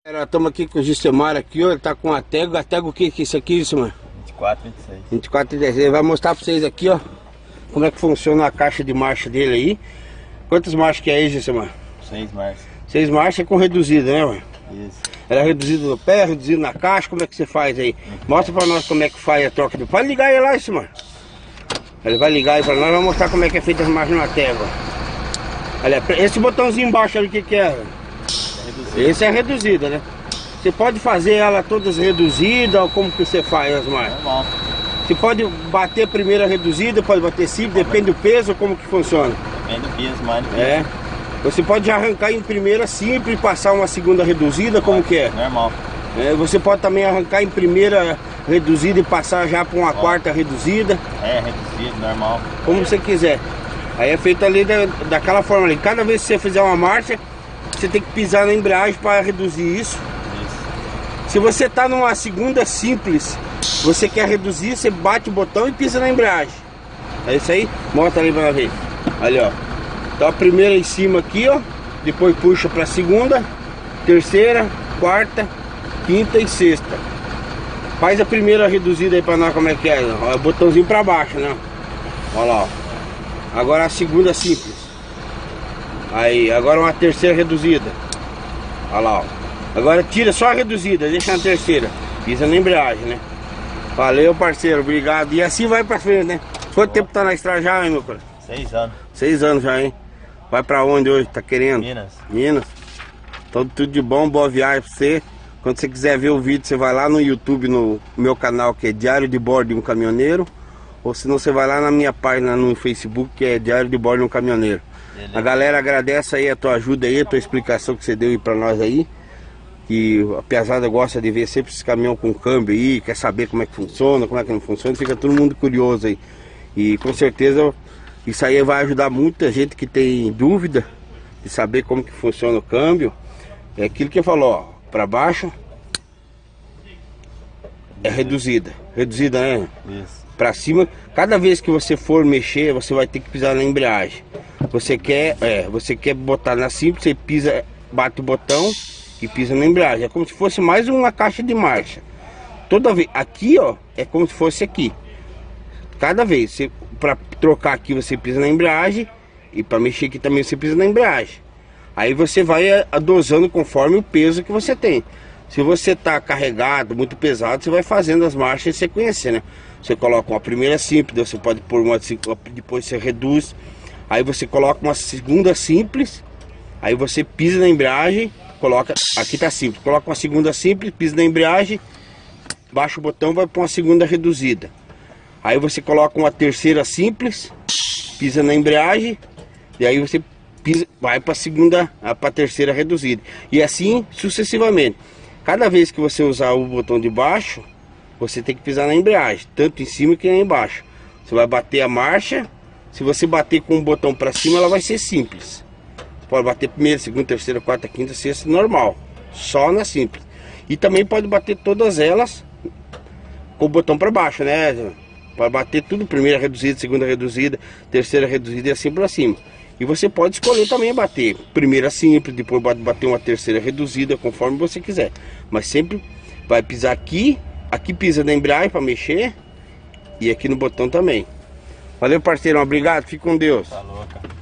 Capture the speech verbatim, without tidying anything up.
Estamos aqui com o Gistemar aqui, ó, ele tá com a Tego. A Tego o que que é isso aqui, Gistemar? vinte e quatro, vinte e seis. vinte e quatro, vinte e seis. Ele vai mostrar pra vocês aqui, ó, como é que funciona a caixa de marcha dele aí. Quantas marchas que é aí, Gistemar? Seis marchas. Seis marchas com reduzida, né, mano? Isso. Ela é reduzida no pé, reduzida na caixa, como é que você faz aí? Mostra pra nós como é que faz a troca de... Pode ligar aí lá, Gistemar. Ele vai ligar aí pra nós, vai mostrar como é que é feita as marchas na Tego. Olha, esse botãozinho embaixo ali, o que que é? Reduzida. Esse é reduzida, né? Você pode fazer ela todas reduzidas ou como que você faz as marchas? Normal. Você pode bater a primeira reduzida, pode bater simples, depende do peso, como que funciona? Depende do peso, mais do peso. É. Você pode arrancar em primeira simples e passar uma segunda reduzida, como que é? Normal. É, você pode também arrancar em primeira reduzida e passar já para uma quarta reduzida. É, reduzido, normal. Como você quiser. Aí é feito ali da, daquela forma ali. Cada vez que você fizer uma marcha, você tem que pisar na embreagem para reduzir isso. Isso. Se você tá numa segunda simples, você quer reduzir, você bate o botão e pisa na embreagem. É isso aí? Mostra ali pra ver. Ali, ó. Então a primeira em cima aqui, ó. Depois puxa pra segunda, terceira, quarta, quinta e sexta. Faz a primeira reduzida aí pra nós como é que é. Ó, o botãozinho pra baixo, né? Olha lá, ó. Agora a segunda simples. Aí, agora uma terceira reduzida. Olha lá, ó. Agora tira só a reduzida, deixa na terceira. Pisa na embreagem, né? Valeu, parceiro, obrigado. E assim vai pra frente, né? Quanto tempo tá na estrada já, hein, meu cara? Seis anos. Seis anos já, hein? Vai pra onde hoje? Tá querendo? Minas. Minas. Então tudo de bom, boa viagem pra você. Quando você quiser ver o vídeo, você vai lá no YouTube, no meu canal, que é Diário de Bordo de um Caminhoneiro. Ou senão você vai lá na minha página no Facebook, que é Diário de Bordo de um Caminhoneiro. Beleza. A galera agradece aí a tua ajuda aí, a tua explicação que você deu aí pra nós aí. Que a pesada gosta de ver sempre esse caminhão com câmbio aí, quer saber como é que funciona, como é que não funciona, fica todo mundo curioso aí. E com certeza isso aí vai ajudar muita gente que tem dúvida de saber como que funciona o câmbio. É aquilo que falou, ó, pra baixo é reduzida, reduzida, né? Isso. Pra cima, cada vez que você for mexer, você vai ter que pisar na embreagem. Você quer, é, você quer botar na simples, você pisa, bate o botão e pisa na embreagem. É como se fosse mais uma caixa de marcha. Toda vez, aqui ó, é como se fosse aqui. Cada vez, você, pra trocar aqui você pisa na embreagem. E pra mexer aqui também você pisa na embreagem. Aí você vai dosando conforme o peso que você tem. Se você tá carregado, muito pesado, você vai fazendo as marchas em sequência, né? Você coloca uma primeira simples, você pode pôr uma, depois você reduz. Aí você coloca uma segunda simples. Aí você pisa na embreagem. Coloca, aqui tá simples, coloca uma segunda simples, pisa na embreagem, baixa o botão, vai para uma segunda reduzida. Aí você coloca uma terceira simples, pisa na embreagem, e aí você pisa, vai para a segunda, para a terceira reduzida. E assim sucessivamente. Cada vez que você usar o botão de baixo, você tem que pisar na embreagem, tanto em cima que embaixo. Você vai bater a marcha, se você bater com o botão para cima, ela vai ser simples. Pode bater primeira, segunda, terceira, quarta, quinta, sexta, normal. Só na simples. E também pode bater todas elas com o botão para baixo, né? Pode bater tudo, primeira reduzida, segunda reduzida, terceira reduzida e assim para cima. E você pode escolher também bater primeira simples, depois bater uma terceira reduzida, conforme você quiser. Mas sempre vai pisar aqui, aqui pisa na embreagem para mexer e aqui no botão também. Valeu, parceirão, obrigado, fique com Deus. Falou, cara.